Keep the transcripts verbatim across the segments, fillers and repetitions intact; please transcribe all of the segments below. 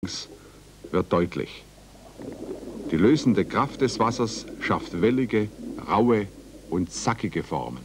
wird deutlich. Die lösende Kraft des Wassers schafft wellige, raue und zackige Formen.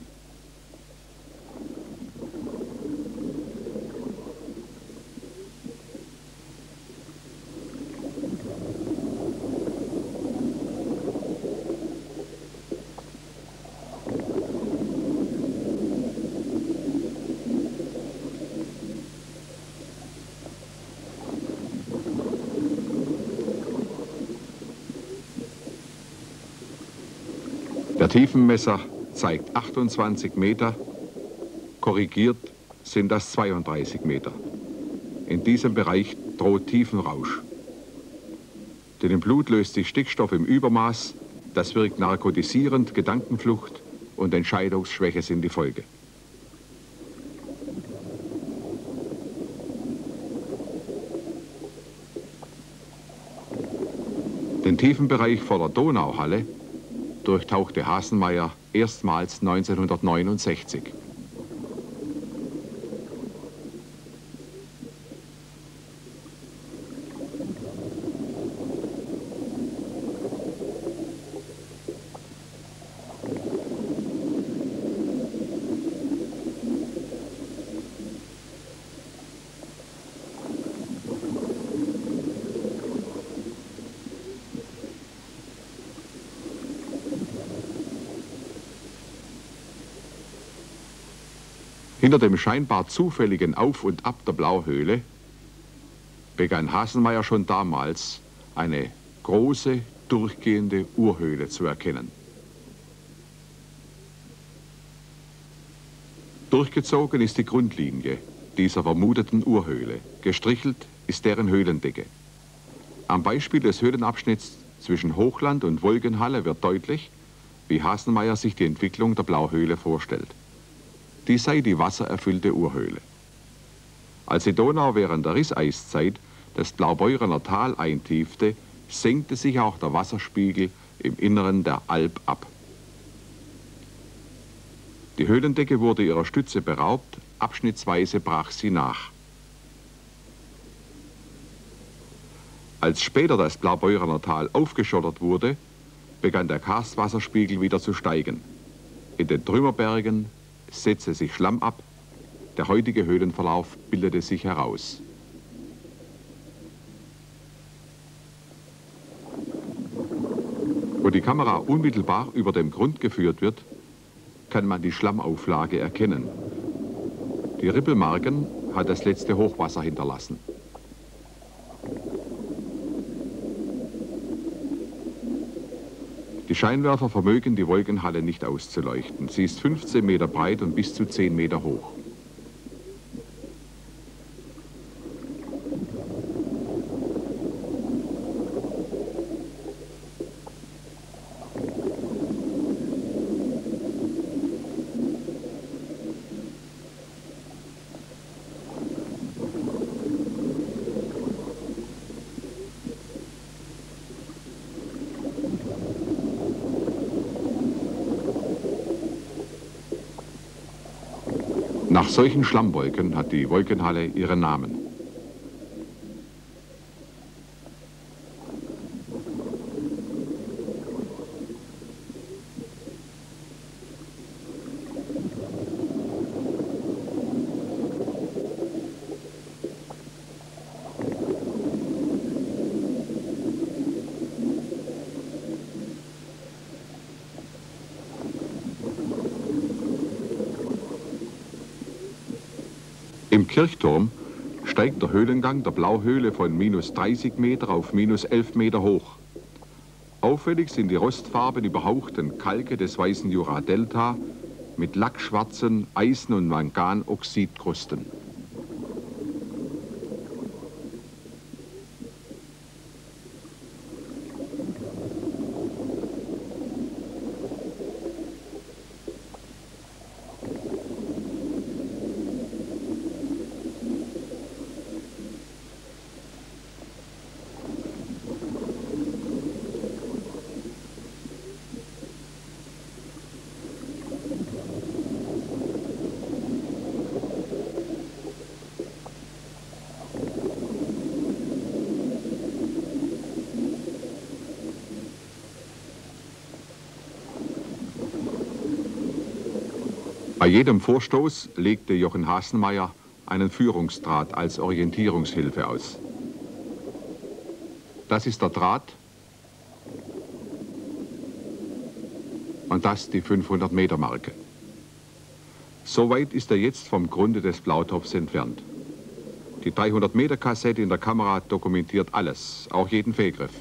Der Tiefenmesser zeigt achtundzwanzig Meter, korrigiert sind das zweiunddreißig Meter. In diesem Bereich droht Tiefenrausch. Denn im Blut löst sich Stickstoff im Übermaß, das wirkt narkotisierend, Gedankenflucht und Entscheidungsschwäche sind die Folge. Den Tiefenbereich vor der Donauhalle durchtauchte Haselmeier erstmals neunzehnhundertneunundsechzig. Hinter dem scheinbar zufälligen Auf und Ab der Blauhöhle begann Haselmeier schon damals eine große, durchgehende Urhöhle zu erkennen. Durchgezogen ist die Grundlinie dieser vermuteten Urhöhle. Gestrichelt ist deren Höhlendecke. Am Beispiel des Höhlenabschnitts zwischen Hochland und Wolkenhalle wird deutlich, wie Haselmeier sich die Entwicklung der Blauhöhle vorstellt. Dies sei die wassererfüllte Urhöhle. Als die Donau während der Risseiszeit das Blaubeurener Tal eintiefte, senkte sich auch der Wasserspiegel im Inneren der Alp ab. Die Höhlendecke wurde ihrer Stütze beraubt, abschnittsweise brach sie nach. Als später das Blaubeurener Tal aufgeschottert wurde, begann der Karstwasserspiegel wieder zu steigen. In den Trümmerbergen setzte sich Schlamm ab, der heutige Höhlenverlauf bildete sich heraus. Wo die Kamera unmittelbar über dem Grund geführt wird, kann man die Schlammauflage erkennen. Die Rippelmarken hat das letzte Hochwasser hinterlassen. Die Scheinwerfer vermögen die Wolkenhalle nicht auszuleuchten. Sie ist fünfzehn Meter breit und bis zu zehn Meter hoch. Nach solchen Schlammwolken hat die Wolkenhalle ihren Namen. Im Kirchturm steigt der Höhlengang der Blauhöhle von minus dreißig Meter auf minus elf Meter hoch. Auffällig sind die rostfarben überhauchten Kalke des Weißen Jura-Delta mit lackschwarzen Eisen- und Manganoxidkrusten. Bei jedem Vorstoß legte Jochen Hasenmeier einen Führungsdraht als Orientierungshilfe aus. Das ist der Draht und das die fünfhundert Meter Marke. So weit ist er jetzt vom Grunde des Blautopfs entfernt. Die dreihundert Meter Kassette in der Kamera dokumentiert alles, auch jeden Fehlgriff.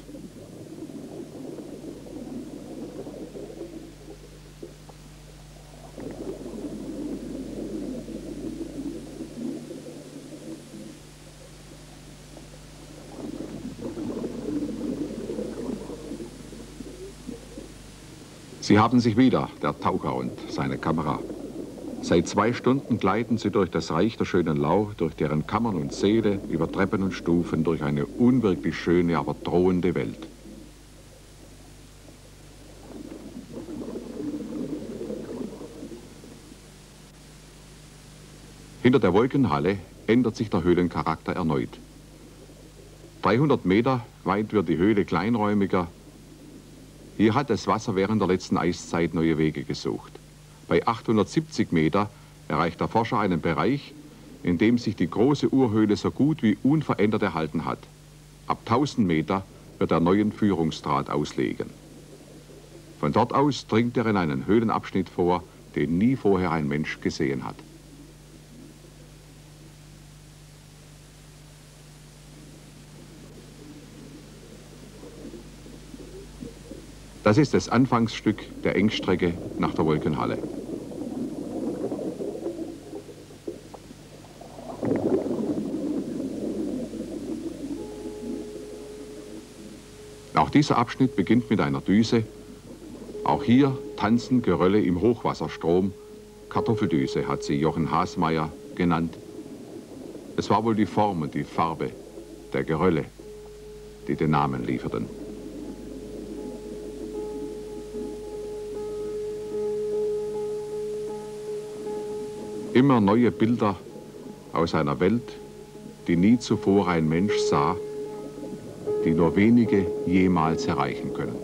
Sie haben sich wieder, der Taucher und seine Kamera. Seit zwei Stunden gleiten sie durch das Reich der schönen Lau, durch deren Kammern und Säle, über Treppen und Stufen, durch eine unwirklich schöne, aber drohende Welt. Hinter der Wolkenhalle ändert sich der Höhlencharakter erneut. dreihundert Meter weit wird die Höhle kleinräumiger. Hier hat das Wasser während der letzten Eiszeit neue Wege gesucht. Bei achthundertsiebzig Meter erreicht der Forscher einen Bereich, in dem sich die große Urhöhle so gut wie unverändert erhalten hat. Ab tausend Meter wird er neuen Führungsdraht auslegen. Von dort aus dringt er in einen Höhlenabschnitt vor, den nie vorher ein Mensch gesehen hat. Das ist das Anfangsstück der Engstrecke nach der Wolkenhalle. Auch dieser Abschnitt beginnt mit einer Düse. Auch hier tanzen Gerölle im Hochwasserstrom. Kartoffeldüse hat sie Jochen Hasenmeier genannt. Es war wohl die Form und die Farbe der Gerölle, die den Namen lieferten. Immer neue Bilder aus einer Welt, die nie zuvor ein Mensch sah, die nur wenige jemals erreichen können.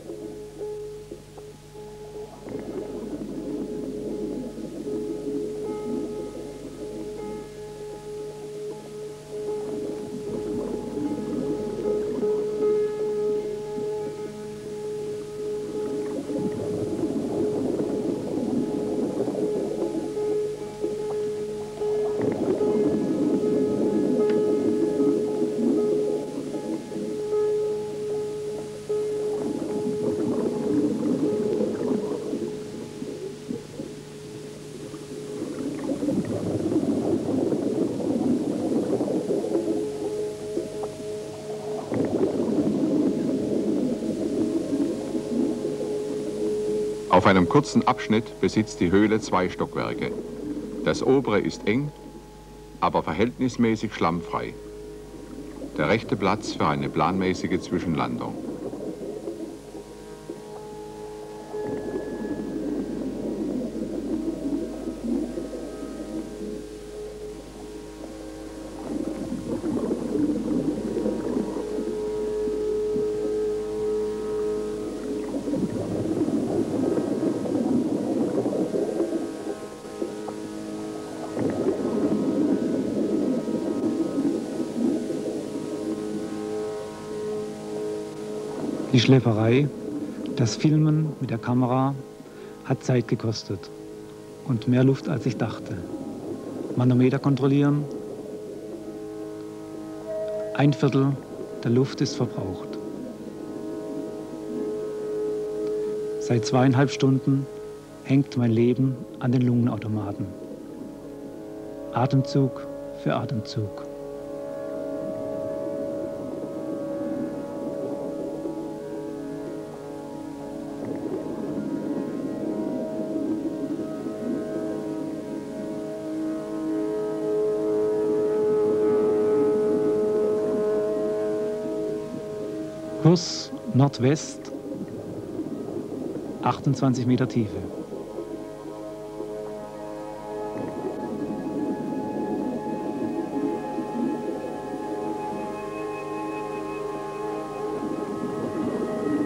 Auf einem kurzen Abschnitt besitzt die Höhle zwei Stockwerke. Das obere ist eng, aber verhältnismäßig schlammfrei. Der rechte Platz für eine planmäßige Zwischenlandung. Die Schlepperei, das Filmen mit der Kamera hat Zeit gekostet und mehr Luft als ich dachte. Manometer kontrollieren, ein Viertel der Luft ist verbraucht. Seit zweieinhalb Stunden hängt mein Leben an den Lungenautomaten. Atemzug für Atemzug. Kurs Nordwest, achtundzwanzig Meter Tiefe.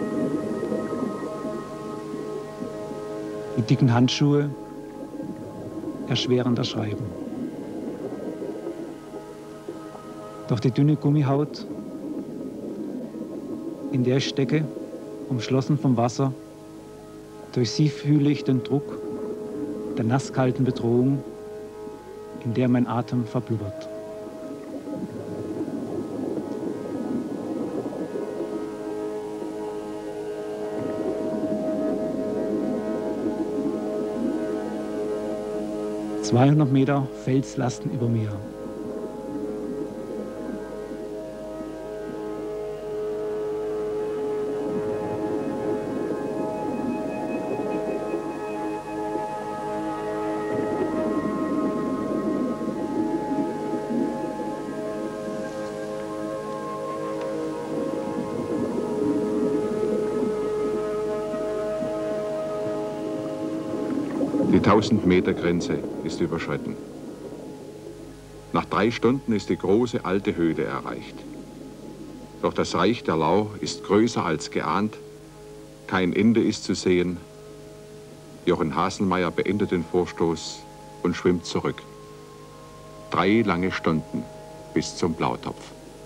Die dicken Handschuhe, erschwerender Schreiben. Doch die dünne Gummihaut, in der ich stecke, umschlossen vom Wasser, durch sie fühle ich den Druck der nasskalten Bedrohung, in der mein Atem verblubbert. zweihundert Meter Felslasten über mir. Die tausend-Meter-Grenze ist überschritten. Nach drei Stunden ist die große alte Höhle erreicht. Doch das Reich der Lau ist größer als geahnt. Kein Ende ist zu sehen. Jochen Haselmeier beendet den Vorstoß und schwimmt zurück. Drei lange Stunden bis zum Blautopf.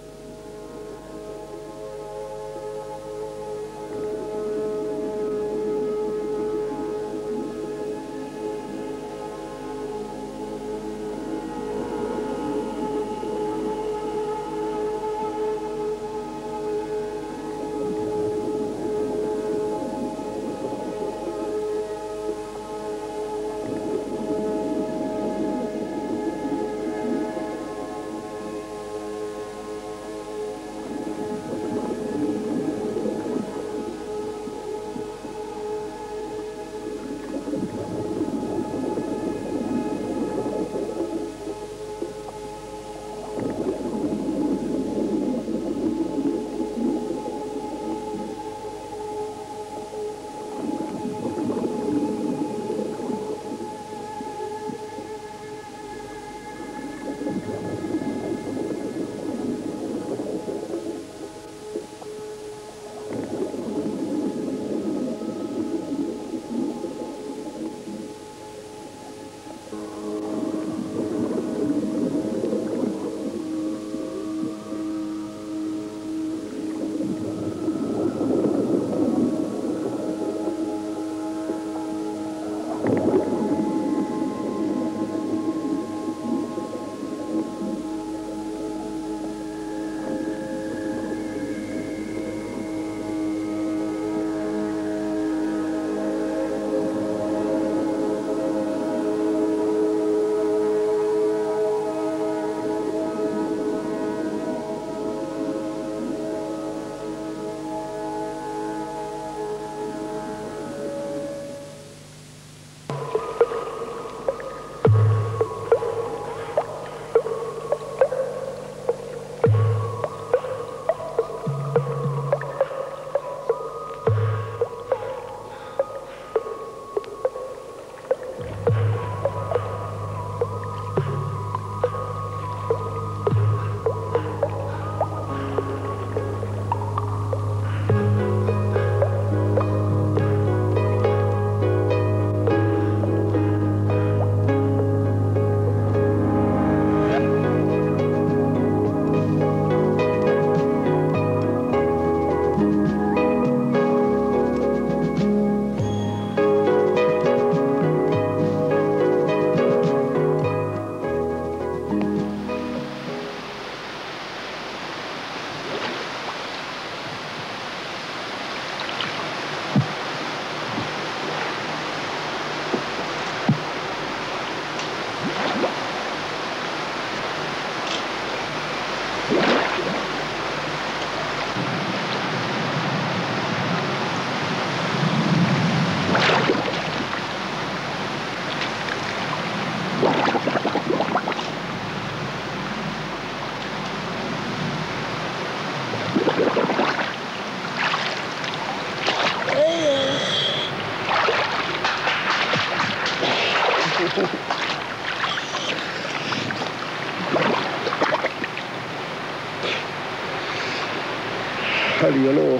Hallihallo.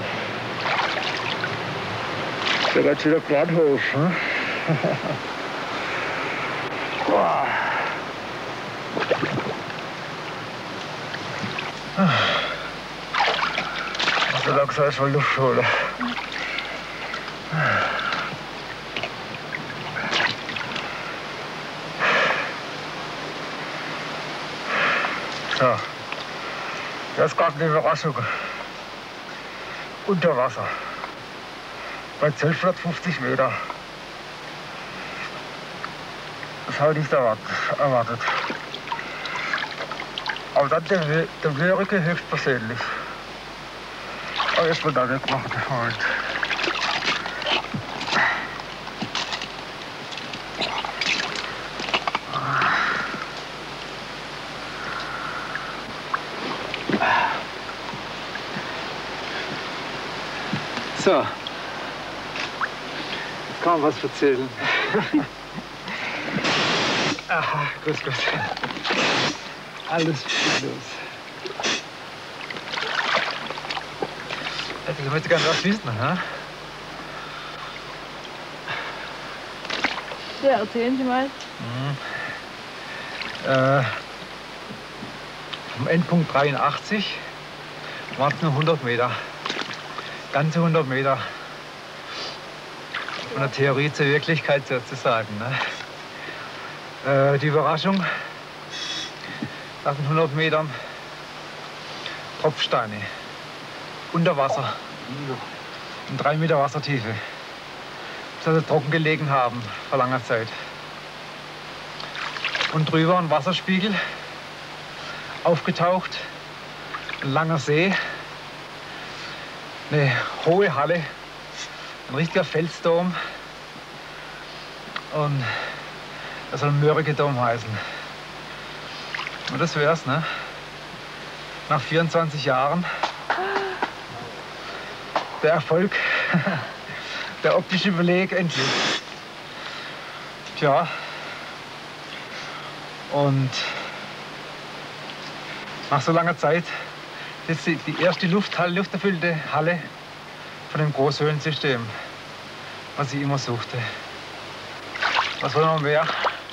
Der ganz schöner Brandhof. Hm? muss mir langsam erstmal Luft holen. So, das ist gerade eine Überraschung. Unter Wasser. Bei zwölfhundertfünfzig Meter. Das habe ich nicht erwartet. erwartet. Aber dann der, der Mörike höchstpersönlich. Aber erstmal da nicht machen, Freund. So, jetzt kann man was erzählen. Aha, grüß Gott. Alles gut los. Ich möchte gerne was wissen, ha? Ja, erzählen Sie mal. Mhm. Äh, am Endpunkt dreiundachtzig waren es nur hundert Meter. Ganze hundert Meter. Von der Theorie zur Wirklichkeit sozusagen. Ne? Äh, die Überraschung, nach den hundert Metern Tropfsteine unter Wasser, in drei Meter Wassertiefe, bis also trocken gelegen haben vor langer Zeit. Und drüber ein Wasserspiegel, aufgetaucht, ein langer See, eine hohe Halle, ein richtiger Felsdom und das soll Mörike-Dom heißen. Und das wär's, ne? Nach vierundzwanzig Jahren der Erfolg, der optische Beleg endlich. Tja, und nach so langer Zeit ist die, die erste Lufthalle, lufterfüllte Halle von dem Großhöhlensystem, was ich immer suchte. Was wollen wir mehr?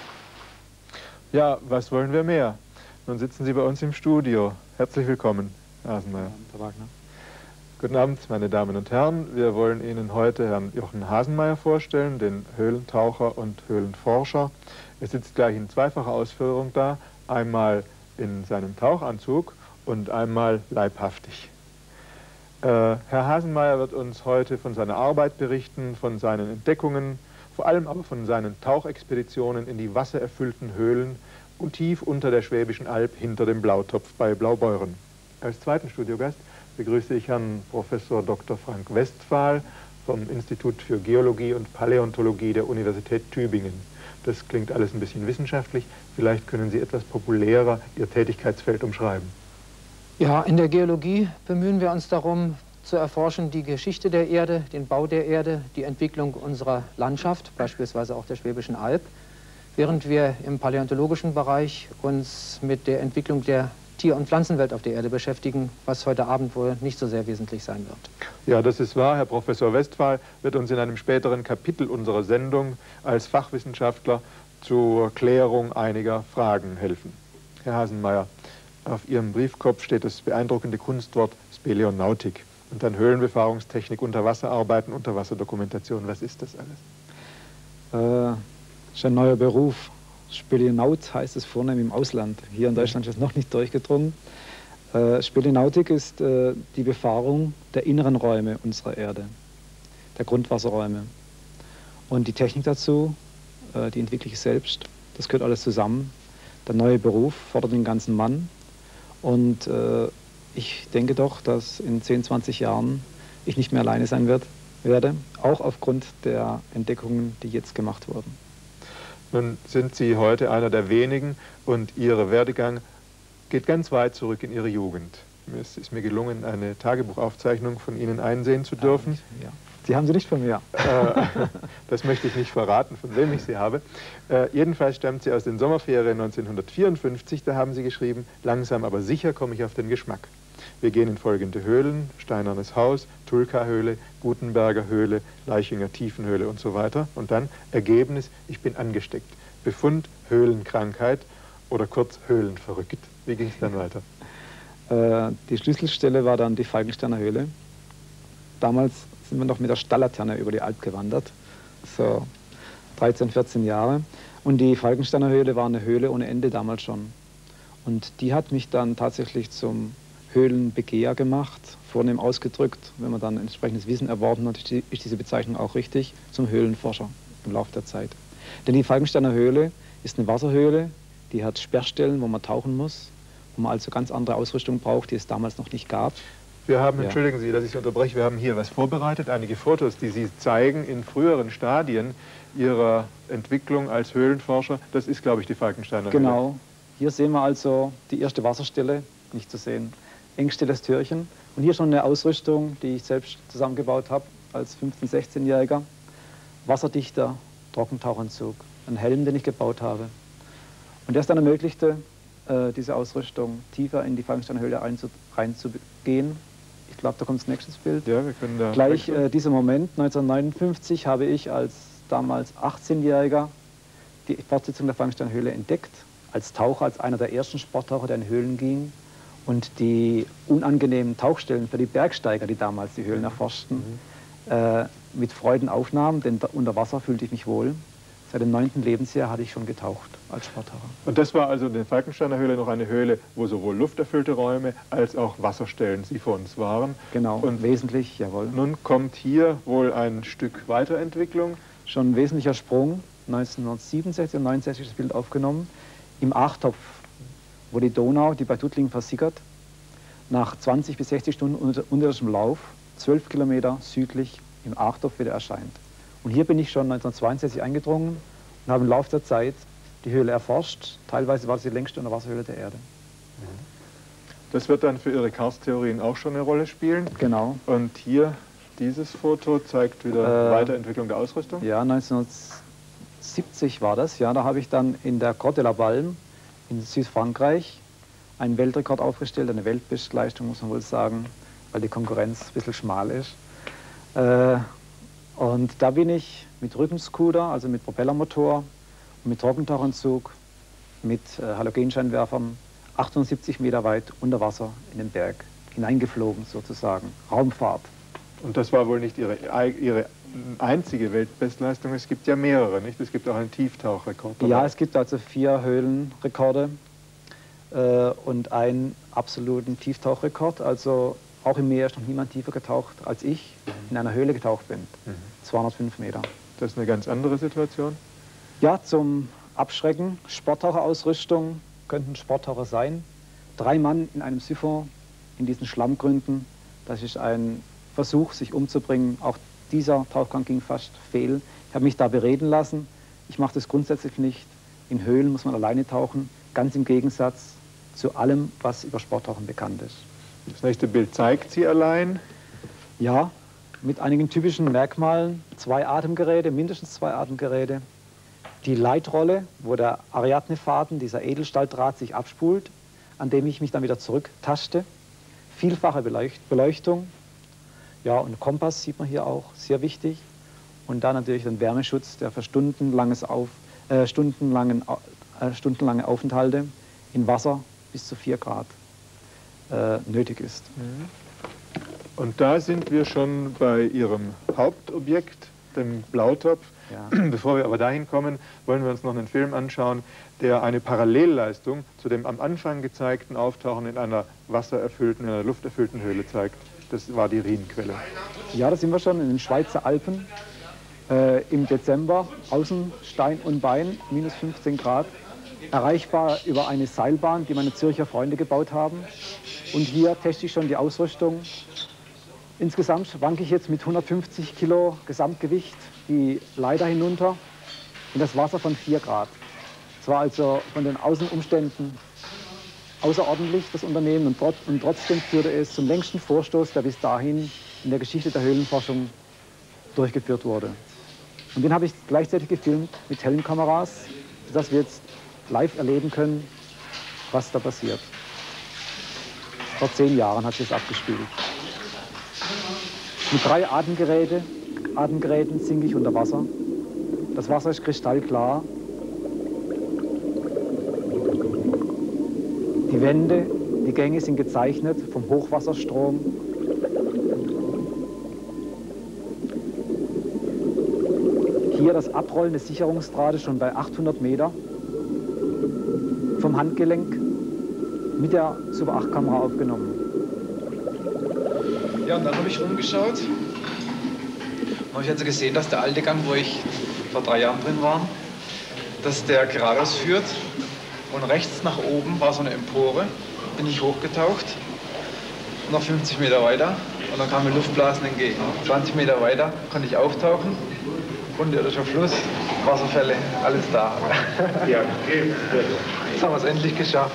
Ja, was wollen wir mehr? Nun sitzen Sie bei uns im Studio. Herzlich willkommen, Herr Hasenmeier. Herr Wagner. Guten Abend, meine Damen und Herren. Wir wollen Ihnen heute Herrn Jochen Hasenmeier vorstellen, den Höhlentaucher und Höhlenforscher. Er sitzt gleich in zweifacher Ausführung da, einmal in seinem Tauchanzug und einmal leibhaftig. Äh, Herr Hasenmeier wird uns heute von seiner Arbeit berichten, von seinen Entdeckungen, vor allem aber von seinen Tauchexpeditionen in die wassererfüllten Höhlen und tief unter der Schwäbischen Alb hinter dem Blautopf bei Blaubeuren. Als zweiten Studiogast begrüße ich Herrn Professor Doktor Frank Westphal vom Institut für Geologie und Paläontologie der Universität Tübingen. Das klingt alles ein bisschen wissenschaftlich. Vielleicht können Sie etwas populärer Ihr Tätigkeitsfeld umschreiben. Ja, in der Geologie bemühen wir uns darum, zu erforschen die Geschichte der Erde, den Bau der Erde, die Entwicklung unserer Landschaft, beispielsweise auch der Schwäbischen Alb, während wir im paläontologischen Bereich uns mit der Entwicklung der Tier- und Pflanzenwelt auf der Erde beschäftigen, was heute Abend wohl nicht so sehr wesentlich sein wird. Ja, das ist wahr. Herr Professor Westphal wird uns in einem späteren Kapitel unserer Sendung als Fachwissenschaftler zur Klärung einiger Fragen helfen. Herr Hasenmeier, auf Ihrem Briefkopf steht das beeindruckende Kunstwort Speleonautik und dann Höhlenbefahrungstechnik, Unterwasserarbeiten, Unterwasserdokumentation. Was ist das alles? Äh, das ist ein neuer Beruf. Speleonaut heißt es vornehm im Ausland. Hier in Deutschland ist es noch nicht durchgedrungen. Äh, Speleonautik ist äh, die Befahrung der inneren Räume unserer Erde, der Grundwasserräume. Und die Technik dazu, äh, die entwickle ich selbst. Das gehört alles zusammen. Der neue Beruf fordert den ganzen Mann. Und äh, ich denke doch, dass in zehn, zwanzig Jahren ich nicht mehr alleine sein wird, werde, auch aufgrund der Entdeckungen, die jetzt gemacht wurden. Nun sind Sie heute einer der wenigen und Ihr Werdegang geht ganz weit zurück in Ihre Jugend. Es ist mir gelungen, eine Tagebuchaufzeichnung von Ihnen einsehen zu dürfen. Ja. Die haben Sie nicht von mir. Äh, das möchte ich nicht verraten, von wem ich sie habe. Äh, jedenfalls stammt sie aus den Sommerferien neunzehnhundertvierundfünfzig. Da haben Sie geschrieben, langsam aber sicher komme ich auf den Geschmack. Wir gehen in folgende Höhlen: Steinernes Haus, Tulka-Höhle, Gutenberger Höhle, Leichinger Tiefenhöhle und so weiter. Und dann Ergebnis, ich bin angesteckt. Befund, Höhlenkrankheit oder kurz Höhlenverrückt. Wie ging es dann weiter? Äh, die Schlüsselstelle war dann die Falkensteiner Höhle. Damals sind wir noch mit der Stalllaterne über die Alp gewandert, so dreizehn, vierzehn Jahre. Und die Falkensteiner Höhle war eine Höhle ohne Ende damals schon. Und die hat mich dann tatsächlich zum Höhlenbegeher gemacht, vornehm ausgedrückt. Wenn man dann entsprechendes Wissen erworben hat, ist diese Bezeichnung auch richtig, zum Höhlenforscher im Laufe der Zeit. Denn die Falkensteiner Höhle ist eine Wasserhöhle, die hat Sperrstellen, wo man tauchen muss, wo man also ganz andere Ausrüstung braucht, die es damals noch nicht gab. Wir haben, ja. entschuldigen Sie, dass ich Sie unterbreche, wir haben hier was vorbereitet, einige Fotos, die Sie zeigen in früheren Stadien Ihrer Entwicklung als Höhlenforscher. Das ist, glaube ich, die Falkensteiner Höhle. Genau. Hier sehen wir also die erste Wasserstelle, nicht zu sehen, engstilles Türchen. Und hier schon eine Ausrüstung, die ich selbst zusammengebaut habe als fünfzehn-, sechzehnjähriger. Wasserdichter Trockentauchanzug, ein Helm, den ich gebaut habe. Und der es dann ermöglichte, äh, diese Ausrüstung tiefer in die Falkensteiner Höhle reinzugehen. Ich glaube, da kommt das nächste Bild. Ja, wir können da Gleich äh, dieser Moment, neunzehnhundertneunundfünfzig, habe ich als damals achtzehnjähriger die Fortsetzung der Falkensteiner Höhle entdeckt. Als Taucher, als einer der ersten Sporttaucher, der in Höhlen ging. Und die unangenehmen Tauchstellen für die Bergsteiger, die damals die Höhlen erforschten, mhm. äh, mit Freuden aufnahmen, denn unter Wasser fühlte ich mich wohl. Seit dem neunten Lebensjahr hatte ich schon getaucht als Sporttaucher. Und das war also in der Falkensteiner Höhle noch eine Höhle, wo sowohl lufterfüllte Räume als auch Wasserstellen Siphons waren. Genau, und wesentlich, jawohl. Nun kommt hier wohl ein Stück Weiterentwicklung. Schon ein wesentlicher Sprung, neunzehnhundertsiebenundsechzig und neunundsechzig das Bild aufgenommen, im Achtopf, wo die Donau, die bei Tuttlingen versickert, nach zwanzig bis sechzig Stunden unter, unterirdischen Lauf, zwölf Kilometer südlich im Achtopf wieder erscheint. Und hier bin ich schon neunzehnhundertzweiundsechzig eingedrungen und habe im Laufe der Zeit die Höhle erforscht. Teilweise war es die längste Unterwasserhöhle der Erde. Das wird dann für Ihre Karsttheorien auch schon eine Rolle spielen. Genau. Und hier, dieses Foto zeigt wieder äh, Weiterentwicklung der Ausrüstung. Ja, neunzehnhundertsiebzig war das. Ja, da habe ich dann in der Grotte de la Balme in Südfrankreich einen Weltrekord aufgestellt, eine Weltbestleistung, muss man wohl sagen, weil die Konkurrenz ein bisschen schmal ist. Äh, und da bin ich mit Rückenscooter, also mit Propellermotor und mit Trockentauchanzug, mit äh, Halogenscheinwerfern achtundsiebzig Meter weit unter Wasser in den Berg hineingeflogen, sozusagen. Raumfahrt. Und das war wohl nicht Ihre, Ihre einzige Weltbestleistung, es gibt ja mehrere, nicht? Es gibt auch einen Tieftauchrekord. Ja, es gibt also vier Höhlenrekorde äh, und einen absoluten Tieftauchrekord. Also auch im Meer ist noch niemand tiefer getaucht, als ich in einer Höhle getaucht bin. Mhm. zweihundertfünf Meter. Das ist eine ganz andere Situation? Ja, zum Abschrecken. Sporttaucherausrüstung könnten Sporttaucher sein. Drei Mann in einem Siphon in diesen Schlammgründen. Das ist ein Versuch, sich umzubringen. Auch dieser Tauchgang ging fast fehl. Ich habe mich da bereden lassen. Ich mache das grundsätzlich nicht. In Höhlen muss man alleine tauchen. Ganz im Gegensatz zu allem, was über Sporttauchen bekannt ist. Das nächste Bild zeigt Sie allein. Ja, mit einigen typischen Merkmalen. Zwei Atemgeräte, mindestens zwei Atemgeräte. Die Leitrolle, wo der Ariadne-Faden, dieser Edelstahldraht, sich abspult, an dem ich mich dann wieder zurücktaschte. Vielfache Beleucht Beleuchtung. Ja, und Kompass sieht man hier auch, sehr wichtig. Und dann natürlich den Wärmeschutz, der für stundenlanges Auf, äh, stundenlangen, äh, stundenlange Aufenthalte in Wasser bis zu vier Grad äh, nötig ist. Und da sind wir schon bei Ihrem Hauptobjekt, dem Blautopf. Ja. Bevor wir aber dahin kommen, wollen wir uns noch einen Film anschauen, der eine Parallelleistung zu dem am Anfang gezeigten Auftauchen in einer wassererfüllten, in einer lufterfüllten Höhle zeigt. Das war die Rhinquelle. Ja, da sind wir schon in den Schweizer Alpen äh, im Dezember. Außen Stein und Bein, minus fünfzehn Grad. Erreichbar über eine Seilbahn, die meine Zürcher Freunde gebaut haben. Und hier teste ich schon die Ausrüstung. Insgesamt wanke ich jetzt mit hundertfünfzig Kilo Gesamtgewicht die Leiter hinunter in das Wasser von vier Grad. Es war also von den Außenumständen außerordentlich, das Unternehmen, und, trot und trotzdem führte es zum längsten Vorstoß, der bis dahin in der Geschichte der Höhlenforschung durchgeführt wurde. Und den habe ich gleichzeitig gefilmt mit Helmkameras, sodass wir jetzt live erleben können, was da passiert. Vor zehn Jahren hat sich das abgespielt. Mit drei Atemgeräte, Atemgeräten sinke ich unter Wasser. Das Wasser ist kristallklar. Die Wände, die Gänge sind gezeichnet vom Hochwasserstrom. hier das Abrollen des Sicherungsdrahtes schon bei achthundert Meter vom Handgelenk mit der Super acht Kamera aufgenommen. Ja, und dann habe ich rumgeschaut und habe ich also gesehen, dass der alte Gang, wo ich vor drei Jahren drin war, dass der geradeaus führt und rechts nach oben war so eine Empore, bin ich hochgetaucht, noch fünfzig Meter weiter und dann kamen mir Luftblasen entgegen. zwanzig Meter weiter konnte ich auftauchen, unirdischer Fluss, Wasserfälle, alles da. Ja, okay. Jetzt haben wir es endlich geschafft.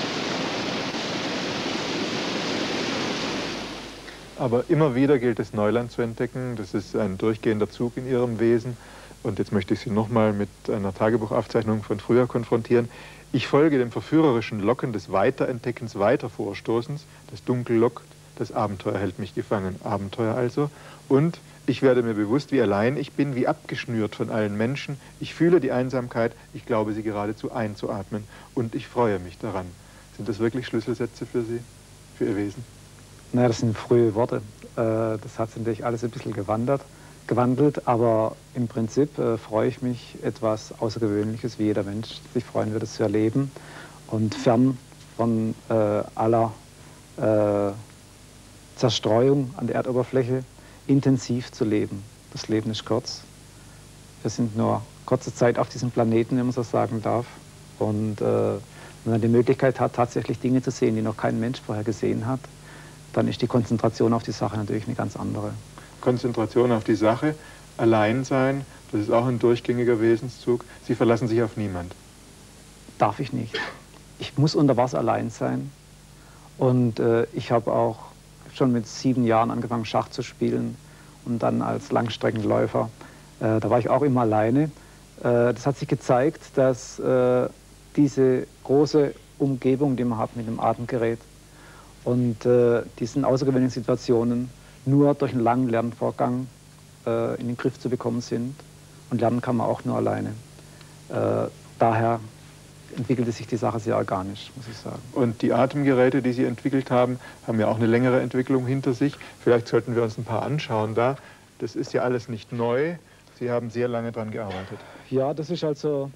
Aber immer wieder gilt es, Neuland zu entdecken. Das ist ein durchgehender Zug in Ihrem Wesen. Und jetzt möchte ich Sie nochmal mit einer Tagebuchaufzeichnung von früher konfrontieren. Ich folge dem verführerischen Locken des Weiterentdeckens, Weitervorstoßens. Das Dunkel lockt, das Abenteuer hält mich gefangen. Abenteuer also. Und ich werde mir bewusst, wie allein ich bin, wie abgeschnürt von allen Menschen. Ich fühle die Einsamkeit, ich glaube, sie geradezu einzuatmen. Und ich freue mich daran. Sind das wirklich Schlüsselsätze für Sie, für Ihr Wesen? Naja, das sind frühe Worte. Äh, das hat sich natürlich alles ein bisschen gewandert, gewandelt, aber im Prinzip äh, freue ich mich, etwas Außergewöhnliches, wie jeder Mensch sich freuen würde, zu erleben und fern von äh, aller äh, Zerstreuung an der Erdoberfläche intensiv zu leben. Das Leben ist kurz. Wir sind nur kurze Zeit auf diesem Planeten, wenn man so sagen darf. Und äh, wenn man die Möglichkeit hat, tatsächlich Dinge zu sehen, die noch kein Mensch vorher gesehen hat, dann ist die Konzentration auf die Sache natürlich eine ganz andere. Konzentration auf die Sache, allein sein, das ist auch ein durchgängiger Wesenszug. Sie verlassen sich auf niemand. Darf ich nicht. Ich muss unter Wasser allein sein. Und äh, ich habe auch schon mit sieben Jahren angefangen, Schach zu spielen und dann als Langstreckenläufer. Äh, da war ich auch immer alleine. Äh, das hat sich gezeigt, dass äh, diese große Umgebung, die man hat mit dem Atemgerät, und äh, diesen außergewöhnlichen Situationen nur durch einen langen Lernvorgang äh, in den Griff zu bekommen sind. Und lernen kann man auch nur alleine. Äh, daher entwickelte sich die Sache sehr organisch, muss ich sagen. Und die Atemgeräte, die Sie entwickelt haben, haben ja auch eine längere Entwicklung hinter sich. Vielleicht sollten wir uns ein paar anschauen da. Das ist ja alles nicht neu. Sie haben sehr lange daran gearbeitet. Ja, das ist also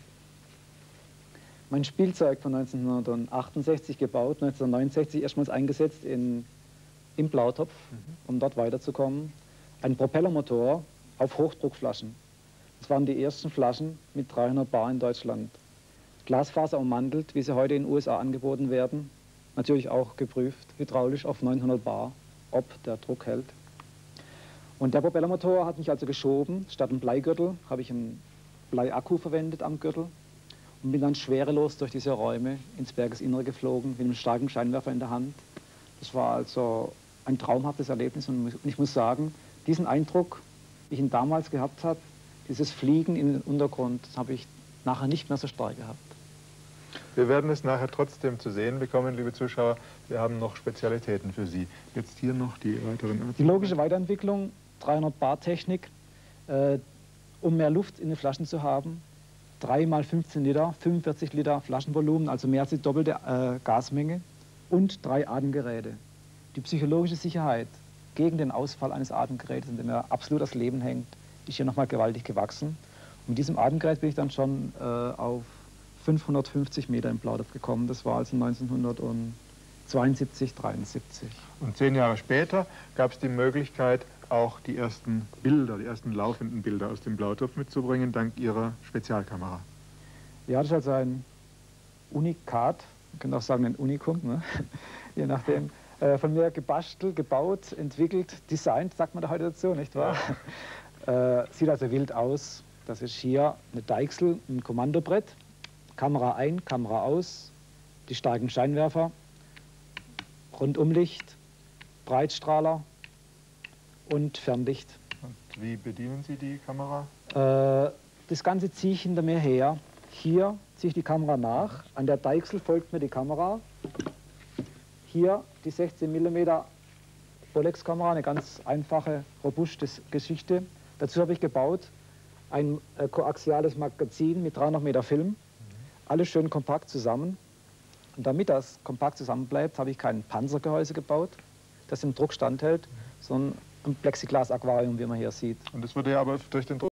mein Spielzeug von neunzehnhundertachtundsechzig gebaut, neunzehnhundertneunundsechzig erstmals eingesetzt in, im Blautopf, mhm. um dort weiterzukommen. Ein Propellermotor auf Hochdruckflaschen. Das waren die ersten Flaschen mit dreihundert Bar in Deutschland. Glasfaser ummantelt, wie sie heute in den U S A angeboten werden. Natürlich auch geprüft, hydraulisch auf neunhundert Bar, ob der Druck hält. Und der Propellermotor hat mich also geschoben. Statt einem Bleigürtel habe ich einen Bleiakku verwendet am Gürtel. Und bin dann schwerelos durch diese Räume ins Bergesinnere geflogen, mit einem starken Scheinwerfer in der Hand. Das war also ein traumhaftes Erlebnis und ich muss sagen, diesen Eindruck, wie ich ihn damals gehabt habe, dieses Fliegen in den Untergrund, das habe ich nachher nicht mehr so stark gehabt. Wir werden es nachher trotzdem zu sehen bekommen, liebe Zuschauer. Wir haben noch Spezialitäten für Sie. Jetzt hier noch die weiteren Arten. Die logische Weiterentwicklung, dreihundert Bar Technik, äh, um mehr Luft in den Flaschen zu haben. drei mal fünfzehn Liter, fünfundvierzig Liter Flaschenvolumen, also mehr als die doppelte äh, Gasmenge und drei Atemgeräte. Die psychologische Sicherheit gegen den Ausfall eines Atemgerätes, in dem er absolut das Leben hängt, ist hier nochmal gewaltig gewachsen. Und mit diesem Atemgerät bin ich dann schon äh, auf fünfhundertfünfzig Meter im Blautopf gekommen. Das war also neunzehnhundertzweiundsiebzig, dreiundsiebzig. Und zehn Jahre später gab es die Möglichkeit, auch die ersten Bilder, die ersten laufenden Bilder aus dem Blautopf mitzubringen, dank Ihrer Spezialkamera. Ja, das ist also ein Unikat, man könnte auch sagen ein Unikum, ne? Je nachdem. Äh, von mir gebastelt, gebaut, entwickelt, designt, sagt man da heute dazu, nicht wahr? Ja. Äh, sieht also wild aus. Das ist hier eine Deichsel, ein Kommandobrett, Kamera ein, Kamera aus, die starken Scheinwerfer, Rundumlicht, Breitstrahler und Fernlicht. Und wie bedienen Sie die Kamera? Äh, das Ganze ziehe ich hinter mir her. Hier ziehe ich die Kamera nach. An der Deichsel folgt mir die Kamera. Hier die sechzehn Millimeter Bolex-Kamera, eine ganz einfache, robuste Geschichte. Dazu habe ich gebaut ein äh, koaxiales Magazin mit dreihundert Meter Film. Mhm. Alles schön kompakt zusammen. Und damit das kompakt zusammenbleibt, habe ich kein Panzergehäuse gebaut, das dem Druck standhält, mhm. sondern ein Plexiglas-Aquarium, wie man hier sieht. Und das wurde ja aber durch den Druck